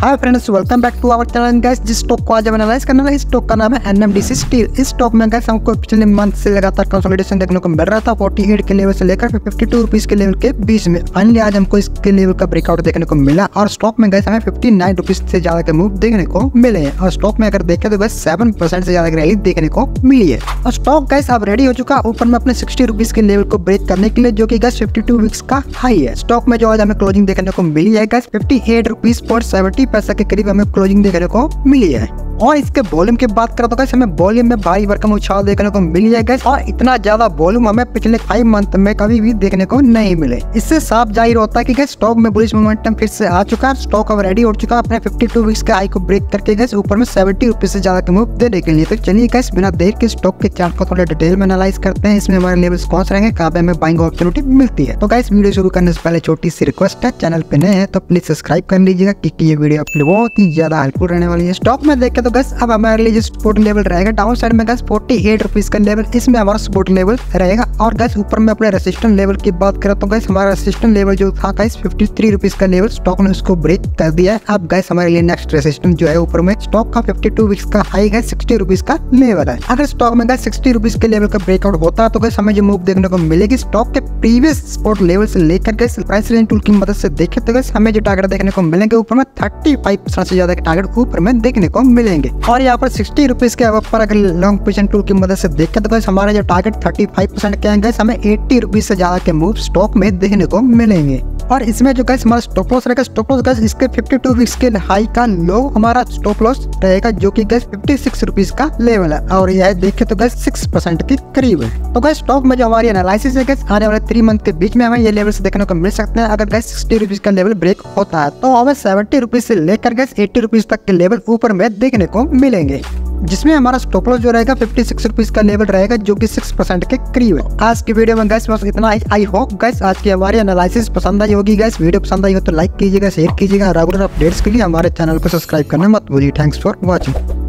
Hi friends, welcome back to our channel guys. जिस stock को आज हम एनालाइज करने वाले, इस स्टॉक का नाम है एनएमडीसी स्टील। इस स्टॉक में गाइस हमको पिछले मंथ से लगातार कंसोलिडेशन देखने को मिल रहा था 48 के लेवल से लेकर 52 रुपीज के लेवल के बीच में। फाइनली आज हमको इसके लेवल का ब्रेकआउट देखने को मिला और स्टॉक में गाइस हमें 59 रुपीज से ज्यादा के मूव देखने को मिले हैं और स्टॉक में अगर देखें तो गाइस 7% से ज्यादा की रैली देखने को मिली है और स्टॉक गाइस अब रेडी हो चुका ऊपर में अपने 60 रुपीज के लेवल को ब्रेक करने के लिए, जो कि गाइस 52 वीक्स का हाई है। स्टॉक में जो आज हमें क्लोजिंग देखने को मिली है गाइस 58 रुपीज और 70 पैसा के करीब हमें क्लोजिंग देखने को मिली है। और इसके वॉल्यूम की बात करें तो गाइस हमें वॉल्यूम में भारी भरकम उछाल देखने को मिली है गाइस, और इतना ज्यादा वॉल्यूम हमें पिछले 5 मंथ में कभी भी देखने को नहीं मिले। इससे साफ जाहिर होता है कि गाइस स्टॉक में बुलिश मोमेंटम फिर से आ चुका है। स्टॉक अब रेडी हो चुका है अपने 52 वीक्स के हाई को ब्रेक करके गाइस ऊपर में 70 रुपीज से ज्यादा के मूव देने के लिए। तो चलिए गाइस बिना देर के स्टॉक के चार्ट को थोड़ा डिटेल में एनालाइज करते हैं। इसमें हमारे लेवल्स कौन से रहेंगे, कहाँ पे हमें बाइंग अपॉर्चुनिटी मिलती है। तो गाइस वीडियो शुरू करने से पहले छोटी सी रिक्वेस्ट है, चैनल पे नए हैं तो प्लीज सब्सक्राइब कर लीजिएगा क्योंकि ये वीडियो आपके लिए बहुत ही ज्यादा हेल्पफुल रहने वाली है। स्टॉक में देखें तो गाइस अब हमारे लिए जो सपोर्ट लेवल रहेगा डाउन साइड में गाइस 48 रुपीज का लेवल, इसमें हमारा सपोर्ट लेवल रहेगा। और गाइस ऊपर में अपने रेसिस्टेंस लेवल की बात करें तो गाइस हमारा रेसिस्टेंस लेवल जो था गाइस 53 रुपीज का लेवल, स्टॉक ने उसको ब्रेक कर दिया है। अब गाइस हमारे लिए नेक्स्ट रेसिस्टेंस जो है ऊपर में स्टॉक का 52 वीक्स का हाई गाइस 60 रुपीज का लेवल है। अगर स्टॉक में गाइस 60 रुपीज के लेवल का ब्रेकआउट होता है तो गाइस हमें जो मूव देखने को मिलेगी स्टॉक के प्रीवियस सपोर्ट लेवल से लेकर गाइस प्राइस रेंज टूल की मदद से देखें तो गाइस हमें जो टारगेट देखने को मिलेंगे ऊपर में 35% से ज्यादा के टारगेट ऊपर में देखने को मिलेंगे। और यहाँ पर 60 रुपीज के पर अगर लॉन्ग पोजीशन टूल की मदद से देखें तो गाइस हमारा जो टारगेट 35% के हैं हमें 80 रुपीज से ज्यादा के मूव स्टॉक में देखने को मिलेंगे। और इसमें जो गाइस हमारा स्टॉप लॉस रहेगा, स्टॉप लॉस गाइस इसके 52 वीक्स के हाई का लो हमारा स्टॉप लॉस रहेगा जो कि गाइस 56 रुपीज का लेवल है और यह देखें तो गाइस 6% के करीब है। तो गाइस स्टॉक में जो हमारी एनालिसिस है गाइस आने वाले 3 मंथ के बीच में हमें ये लेवल्स देखने को मिल सकते हैं। अगर गाइस 60 रुपीज का लेवल ब्रेक होता है तो हमें 70 रुपीज से लेकर गाइस 80 रुपीज तक के लेवल ऊपर में देखने को मिलेंगे, जिसमें हमारा स्टॉप लॉस जो रहेगा 56 रुपीज का लेवल रहेगा जो कि 6% के करीब है। आज की वीडियो में गाइस बस इतना। आई होप गाइस आज की हमारी एनालिसिस पसंद आई होगी। गाइस वीडियो पसंद आई हो तो लाइक कीजिएगा, शेयर कीजिएगा। रेगुलर अपडेट्स के लिए हमारे चैनल को सब्सक्राइब करना मत भूलिए। Thanks for watching.